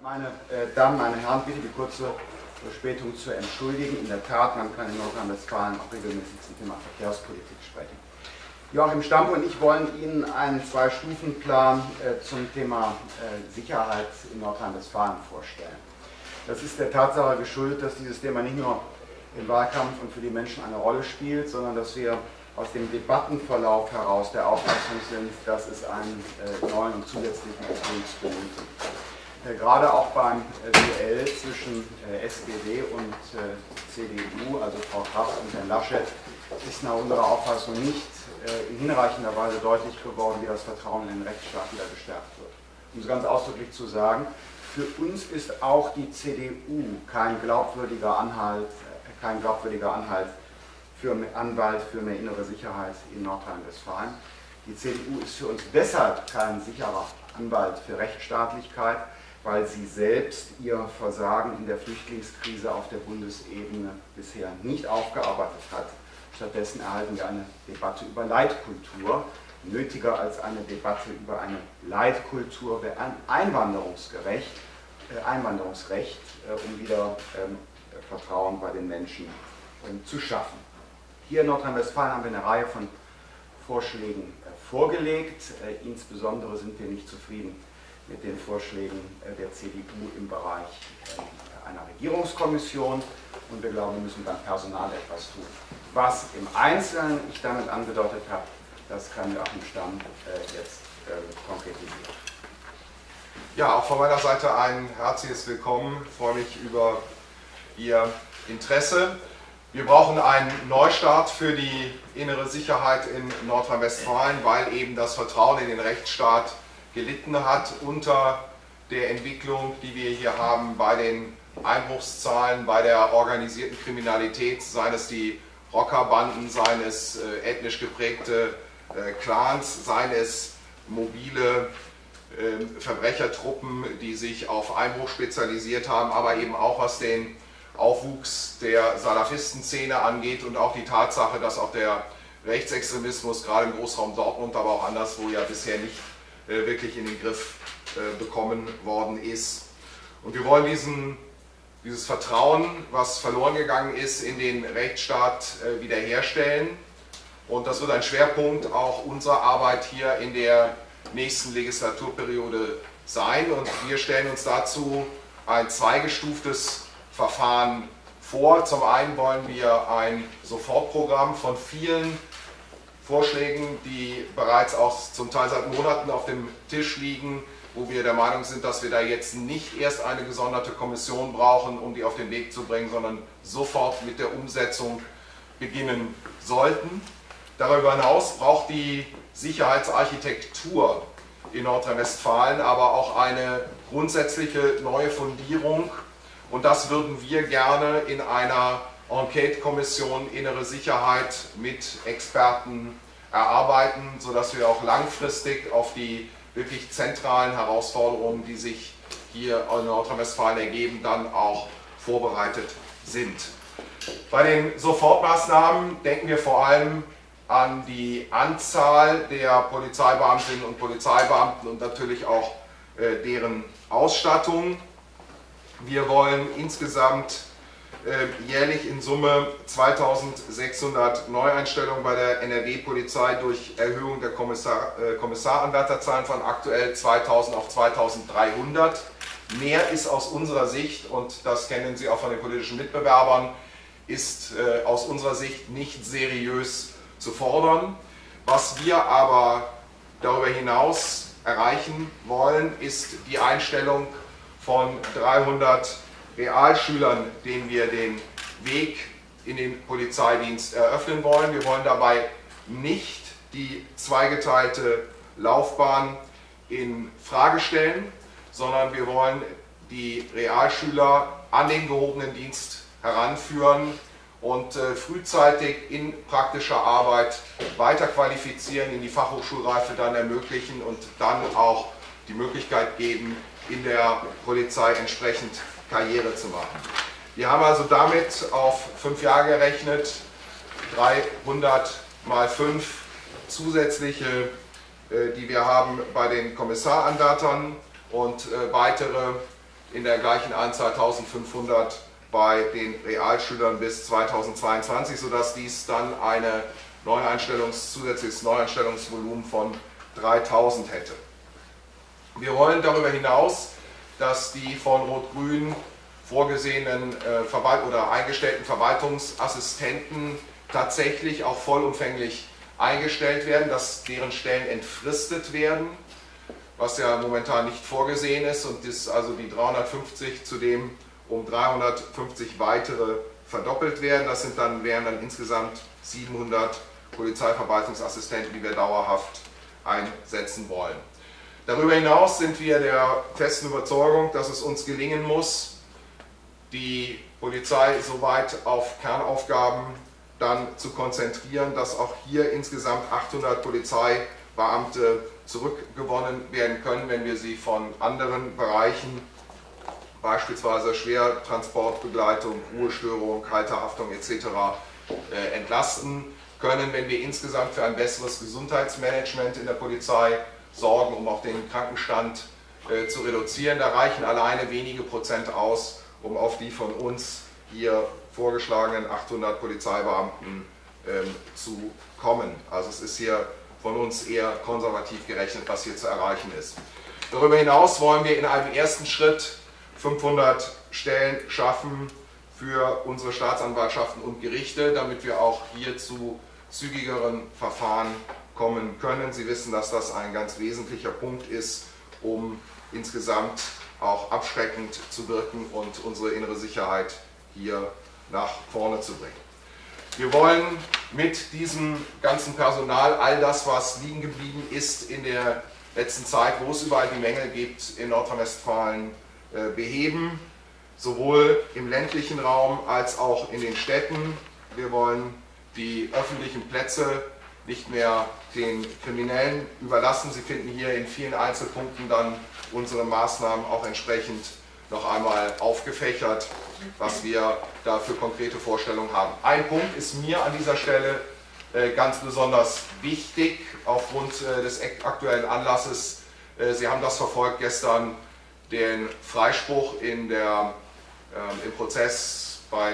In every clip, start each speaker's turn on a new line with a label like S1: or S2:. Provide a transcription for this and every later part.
S1: Meine Damen, meine Herren, bitte die kurze Verspätung zu entschuldigen. In der Tat, man kann in Nordrhein-Westfalen auch regelmäßig zum Thema Verkehrspolitik sprechen. Joachim Stampe und ich wollen Ihnen einen Zwei-Stufen-Plan zum Thema Sicherheit in Nordrhein-Westfalen vorstellen. Das ist der Tatsache geschuldet, dass dieses Thema nicht nur im Wahlkampf und für die Menschen eine Rolle spielt, sondern dass wir aus dem Debattenverlauf heraus der Auffassung sind, dass es einen neuen und zusätzlichen Impuls benötigt. Gerade auch beim Duell zwischen SPD und CDU, also Frau Kraft und Herrn Laschet, ist nach unserer Auffassung nicht in hinreichender Weise deutlich geworden, wie das Vertrauen in den Rechtsstaat wieder gestärkt wird. Um es ganz ausdrücklich zu sagen, für uns ist auch die CDU kein glaubwürdiger Anhalt für Anwalt für mehr innere Sicherheit in Nordrhein-Westfalen. Die CDU ist für uns deshalb kein sicherer Anwalt für Rechtsstaatlichkeit, weil sie selbst ihr Versagen in der Flüchtlingskrise auf der Bundesebene bisher nicht aufgearbeitet hat. Stattdessen erhalten wir eine Debatte über Leitkultur. Nötiger als eine Debatte über eine Leitkultur wäre ein Einwanderungsrecht, um wieder Vertrauen bei den Menschen zu schaffen. Hier in Nordrhein-Westfalen haben wir eine Reihe von Vorschlägen vorgelegt. Insbesondere sind wir nicht zufrieden mit den Vorschlägen der CDU im Bereich einer Regierungskommission und wir glauben, wir müssen beim Personal etwas tun. Was im Einzelnen ich damit angedeutet habe, das kann Joachim Stampe jetzt konkretisieren.
S2: Ja, auch von meiner Seite ein herzliches Willkommen. Ich freue mich über Ihr Interesse. Wir brauchen einen Neustart für die innere Sicherheit in Nordrhein-Westfalen, weil eben das Vertrauen in den Rechtsstaat gelitten hat unter der Entwicklung, die wir hier haben bei den Einbruchszahlen, bei der organisierten Kriminalität, seien es die Rockerbanden, seien es ethnisch geprägte Clans, seien es mobile Verbrechertruppen, die sich auf Einbruch spezialisiert haben, aber eben auch was den Aufwuchs der Salafistenszene angeht und auch die Tatsache, dass auch der Rechtsextremismus gerade im Großraum Dortmund, aber auch anderswo ja bisher nicht wirklich in den Griff bekommen worden ist. Und wir wollen dieses Vertrauen, was verloren gegangen ist, in den Rechtsstaat wiederherstellen. Und das wird ein Schwerpunkt auch unserer Arbeit hier in der nächsten Legislaturperiode sein. Und wir stellen uns dazu ein zweigestuftes Verfahren vor. Zum einen wollen wir ein Sofortprogramm von vielen Vorschlägen, die bereits auch zum Teil seit Monaten auf dem Tisch liegen, wo wir der Meinung sind, dass wir da jetzt nicht erst eine gesonderte Kommission brauchen, um die auf den Weg zu bringen, sondern sofort mit der Umsetzung beginnen sollten. Darüber hinaus braucht die Sicherheitsarchitektur in Nordrhein-Westfalen aber auch eine grundsätzliche neue Fundierung. Und das würden wir gerne in einer Enquete-Kommission Innere Sicherheit mit Experten erarbeiten, sodass wir auch langfristig auf die wirklich zentralen Herausforderungen, die sich hier in Nordrhein-Westfalen ergeben, dann auch vorbereitet sind. Bei den Sofortmaßnahmen denken wir vor allem an die Anzahl der Polizeibeamtinnen und Polizeibeamten und natürlich auch deren Ausstattung. Wir wollen insgesamt jährlich in Summe 2600 Neueinstellungen bei der NRW-Polizei durch Erhöhung der Kommissaranwärterzahlen von aktuell 2000 auf 2300. Mehr ist aus unserer Sicht, und das kennen Sie auch von den politischen Mitbewerbern, ist aus unserer Sicht nicht seriös zu fordern. Was wir aber darüber hinaus erreichen wollen, ist die Einstellung von 300 Realschülern, denen wir den Weg in den Polizeidienst eröffnen wollen. Wir wollen dabei nicht die zweigeteilte Laufbahn in Frage stellen, sondern wir wollen die Realschüler an den gehobenen Dienst heranführen und frühzeitig in praktischer Arbeit weiterqualifizieren, in die Fachhochschulreife dann ermöglichen und dann auch die Möglichkeit geben, in der Polizei entsprechend Karriere zu machen. Wir haben also damit auf 5 Jahre gerechnet 300 mal 5 zusätzliche, die wir haben bei den Kommissaranwärtern und weitere in der gleichen Anzahl 1500 bei den Realschülern bis 2022, sodass dies dann eine zusätzliches Neueinstellungsvolumen von 3000 hätte. Wir wollen darüber hinaus, dass die von Rot-Grün vorgesehenen oder eingestellten Verwaltungsassistenten tatsächlich auch vollumfänglich eingestellt werden, dass deren Stellen entfristet werden, was ja momentan nicht vorgesehen ist, und dass also die 350 zudem um 350 weitere verdoppelt werden. Das wären dann insgesamt 700 Polizeiverwaltungsassistenten, die wir dauerhaft einsetzen wollen. Darüber hinaus sind wir der festen Überzeugung, dass es uns gelingen muss, die Polizei soweit auf Kernaufgaben dann zu konzentrieren, dass auch hier insgesamt 800 Polizeibeamte zurückgewonnen werden können, wenn wir sie von anderen Bereichen, beispielsweise Schwertransportbegleitung, Ruhestörung, Halterhaftung etc. Entlasten können, wenn wir insgesamt für ein besseres Gesundheitsmanagement in der Polizei sorgen, um auch den Krankenstand zu reduzieren. Da reichen alleine wenige Prozent aus, um auf die von uns hier vorgeschlagenen 800 Polizeibeamten zu kommen. Also es ist hier von uns eher konservativ gerechnet, was hier zu erreichen ist. Darüber hinaus wollen wir in einem ersten Schritt 500 Stellen schaffen für unsere Staatsanwaltschaften und Gerichte, damit wir auch hier zu zügigeren Verfahren kommen können. Sie wissen, dass das ein ganz wesentlicher Punkt ist, um insgesamt auch abschreckend zu wirken und unsere innere Sicherheit hier nach vorne zu bringen. Wir wollen mit diesem ganzen Personal all das, was liegen geblieben ist in der letzten Zeit, wo es überall die Mängel gibt in Nordrhein-Westfalen, beheben, sowohl im ländlichen Raum als auch in den Städten. Wir wollen die öffentlichen Plätze nicht mehr den Kriminellen überlassen. Sie finden hier in vielen Einzelpunkten dann unsere Maßnahmen auch entsprechend noch einmal aufgefächert, was wir da für konkrete Vorstellungen haben. Ein Punkt ist mir an dieser Stelle ganz besonders wichtig aufgrund des aktuellen Anlasses. Sie haben das verfolgt gestern, den Freispruch im Prozess bei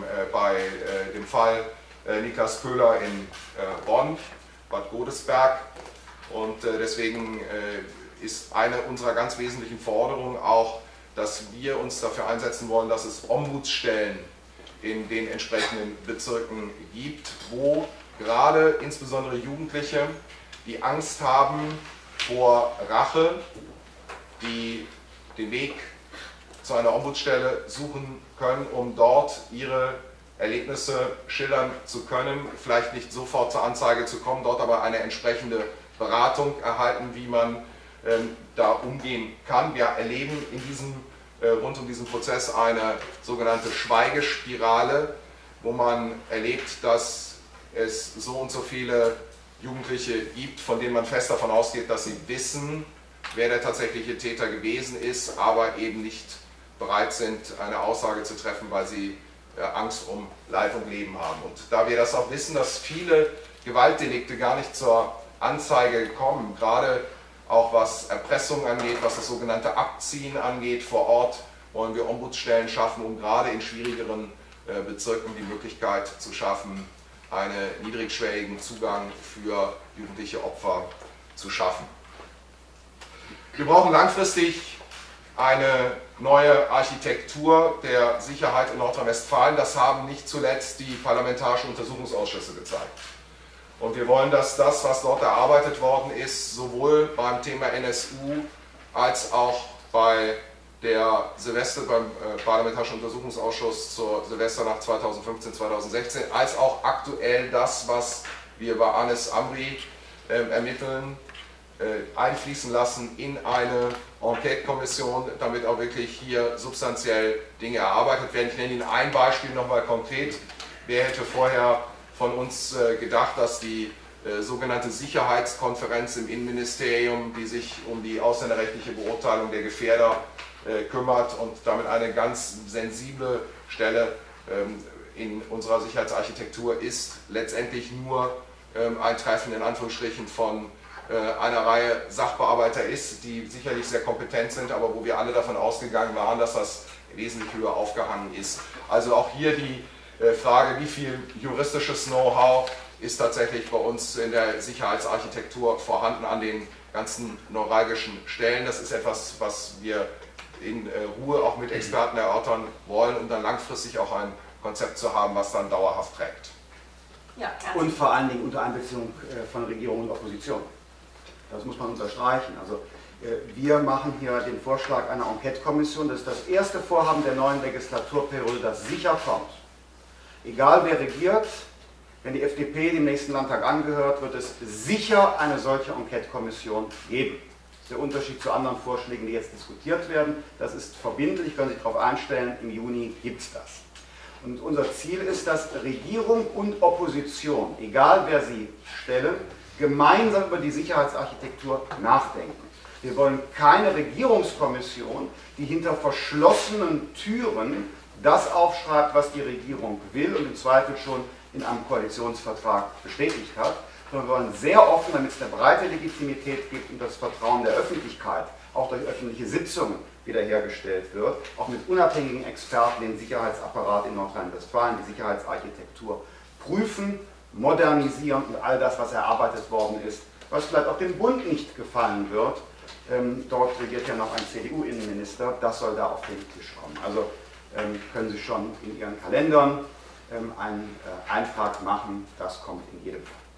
S2: dem Fall Niklas Köhler in Bonn, Bad Godesberg. Und deswegen ist eine unserer ganz wesentlichen Forderungen auch, dass wir uns dafür einsetzen wollen, dass es Ombudsstellen in den entsprechenden Bezirken gibt, wo gerade insbesondere Jugendliche, die Angst haben vor Rache, die den Weg zu einer Ombudsstelle suchen können, um dort ihre Erlebnisse schildern zu können, vielleicht nicht sofort zur Anzeige zu kommen, dort aber eine entsprechende Beratung erhalten, wie man da umgehen kann. Wir erleben rund um diesen Prozess eine sogenannte Schweigespirale, wo man erlebt, dass es so und so viele Jugendliche gibt, von denen man fest davon ausgeht, dass sie wissen, wer der tatsächliche Täter gewesen ist, aber eben nicht bereit sind, eine Aussage zu treffen, weil sie Angst um Leib und Leben haben. Und da wir das auch wissen, dass viele Gewaltdelikte gar nicht zur Anzeige kommen, gerade auch was Erpressung angeht, was das sogenannte Abziehen angeht vor Ort, wollen wir Ombudsstellen schaffen, um gerade in schwierigeren Bezirken die Möglichkeit zu schaffen, einen niedrigschwelligen Zugang für jugendliche Opfer zu schaffen. Wir brauchen langfristig eine neue Architektur der Sicherheit in Nordrhein-Westfalen. Das haben nicht zuletzt die parlamentarischen Untersuchungsausschüsse gezeigt. Und wir wollen, dass das, was dort erarbeitet worden ist, sowohl beim Thema NSU als auch beim Parlamentarischen Untersuchungsausschuss zur Silvesternacht 2015, 2016, als auch aktuell das, was wir bei Anis Amri ermitteln, einfließen lassen in eine Enquete-Kommission, damit auch wirklich hier substanziell Dinge erarbeitet werden. Ich nenne Ihnen ein Beispiel nochmal konkret. Wer hätte vorher von uns gedacht, dass die sogenannte Sicherheitskonferenz im Innenministerium, die sich um die ausländerrechtliche Beurteilung der Gefährder kümmert und damit eine ganz sensible Stelle in unserer Sicherheitsarchitektur ist, letztendlich nur ein Treffen in Anführungsstrichen von einer Reihe Sachbearbeiter ist, die sicherlich sehr kompetent sind, aber wo wir alle davon ausgegangen waren, dass das wesentlich höher aufgehangen ist. Also auch hier die Frage, wie viel juristisches Know-how ist tatsächlich bei uns in der Sicherheitsarchitektur vorhanden an den ganzen neuralgischen Stellen. Das ist etwas, was wir in Ruhe auch mit Experten erörtern wollen, um dann langfristig auch ein Konzept zu haben, was dann dauerhaft trägt.
S3: Ja,
S1: und vor allen Dingen unter Einbeziehung von Regierung und Opposition. Das muss man unterstreichen. Also wir machen hier den Vorschlag einer Enquete-Kommission. Das ist das erste Vorhaben der neuen Legislaturperiode, das sicher kommt. Egal wer regiert, wenn die FDP dem nächsten Landtag angehört, wird es sicher eine solche Enquete-Kommission geben. Das ist der Unterschied zu anderen Vorschlägen, die jetzt diskutiert werden. Das ist verbindlich, können Sie sich darauf einstellen, im Juni gibt es das. Und unser Ziel ist, dass Regierung und Opposition, egal wer sie stellen, gemeinsam über die Sicherheitsarchitektur nachdenken. Wir wollen keine Regierungskommission, die hinter verschlossenen Türen das aufschreibt, was die Regierung will und im Zweifel schon in einem Koalitionsvertrag bestätigt hat, sondern wir wollen sehr offen, damit es eine breite Legitimität gibt und das Vertrauen der Öffentlichkeit auch durch öffentliche Sitzungen wiederhergestellt wird, auch mit unabhängigen Experten den Sicherheitsapparat in Nordrhein-Westfalen, die Sicherheitsarchitektur prüfen, modernisieren und all das, was erarbeitet worden ist, was vielleicht auch dem Bund nicht gefallen wird. Dort regiert ja noch ein CDU-Innenminister, das soll da auf den Tisch kommen. Also können Sie schon in Ihren Kalendern einen Eintrag machen, das kommt in jedem Fall.